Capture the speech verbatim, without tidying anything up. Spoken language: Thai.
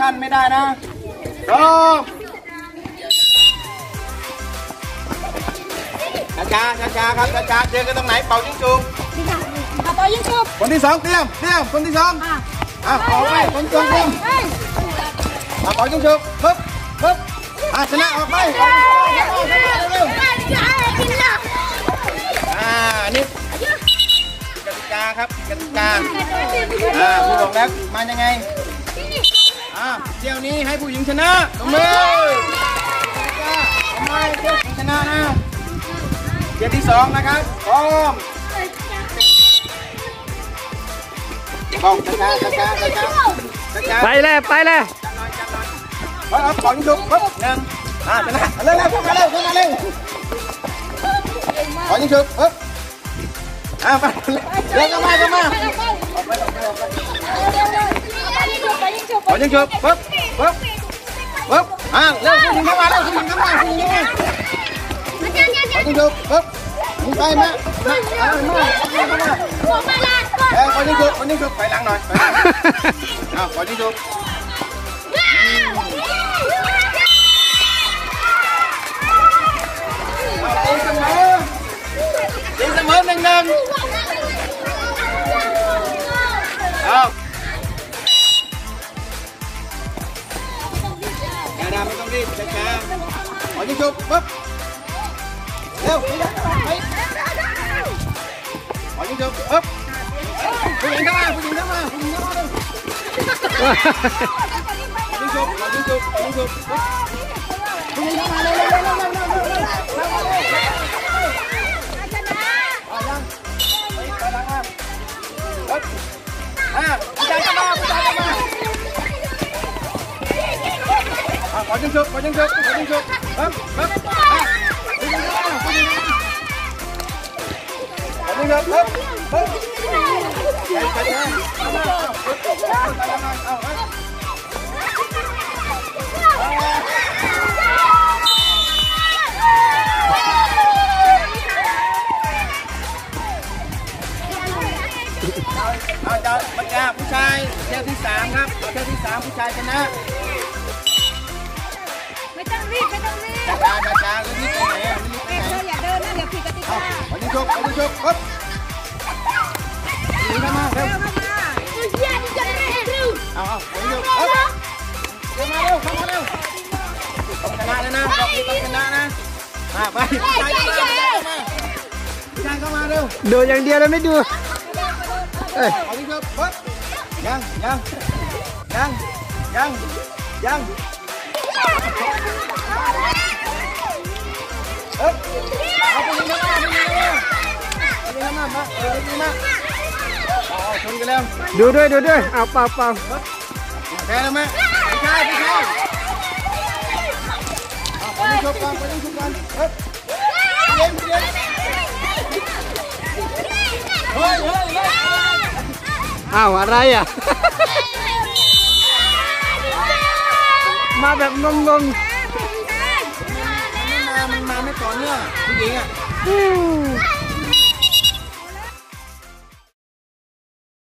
ท่านไม่ได้นะรอช้าช้าช้าครับช้าช้าเจอกันตรงไหนเป่ายิงจุกเป่ายิงจุกคนที่สองเตรียมเตรียมคนที่สองอ่ะออกไปคนที่สองเตรียมเป่ายิงจุกปึ๊บปึ๊บอ่ะชนะออกไปอ่านี่กติกาครับกติกาอ่าผู้บอกแล้วมายังไงอ่าเที่ยวนี้ให้ผู้หญิงชนะตรงมือทำไมเที่ยวหญิงชนะนะเที่ยวที่สองนะครับพร้อมบอกช้าช้าช้าช้าช้าไปเลยไปเลยเอาเอาปล่อยยิงจุกปึ๊บหนึ่งอ่าชนะเร็วเร็วเข้ามาเร็วเข้ามาเร็วปล่อยยิงจุกปึ๊บอ่าไปเร็วเข้ามาเข้ามาปล่อยยิงจุกปึ๊บปึ๊บปึ๊บอ่าเร็วผู้หญิงเข้ามาเร็วผู้หญิงเข้ามาผู้หญิงเข้ามาปล่อยยิงจุกปึ๊บยิงไปมามาเอามาเข้ามาเอ้ยปล่อยยิงจุกปล่อยยิงจุกไปหลังหน่อยเอาปล่อยยิงจุกตีเสมอตีเสมอหนึ่งหนึ่งเอาอย่าดาไม่ต้องรีบช้าๆขอยิงจุกปุ๊บเร็วไปขอยิงจุกปุ๊บผู้หญิงเข้ามาผู้หญิงเข้ามาผู้หญิงเข้ามายิงจุกขอยิงจุกยิงจุกปุ๊บผู้หญิงเข้ามาเร็วเร็วเร็วเร็วเร็วเร็วเร็วเร็วอ่าผู้ชายเข้ามาผู้ชายเข้ามาอ่าขอยิงจุกขอยิงจุกขอยิงจุกปั๊บปั๊บอ่าผู้หญิงเข้ามาผู้หญิงเข้ามาขอยิงจุกปั๊บปั๊บใส่ใส่เข้ามาเอาเอาเอาเจ้าบัญชาผู้ชายเที่ยวที่สามครับเที่ยวที่สามผู้ชายชนะไม่ต้องรีบไม่ต้องรีบช้าช้าช้าช้าแล้วนี่ไปไหนอ่ะนี่ไปไหนเธออย่าเดินนะเดี๋ยวผิดกติกาขอยิงจุกขอยิงจุกปุ๊บยิงเข้ามาเร็วเอาเอาขอยิงจุกปุ๊บเข้ามาเร็วเข้ามาเร็วต้องชนะเลยนะต้องต้องชนะนะมาไปผู้ชายเข้ามาผู้ชายเข้ามาเร็วดูอย่างเดียวเลยไม่ดูเอ้ยเอาดิครับปุ๊บยังยังยังยังยังเอ๊ะเอาไปยิงเข้ามาไปยิงเข้ามาไปยิงเข้ามามาเออยิงมาเอาชนกันแล้วดูด้วยดูด้วยเอาเปล่าเปล่าแพ้แล้วไหมไม่ใช่ไม่ใช่เอาไปยิงชุบกันไปยิงชุบกันเฮ้ยเย็นเย็นเฮ้ยเฮ้ยเฮ้ยอ้าวอะไรอ่ะ มาแบบงงงมันมามันมาไม่ต่อเนื่องผู้หญิงอ่ะ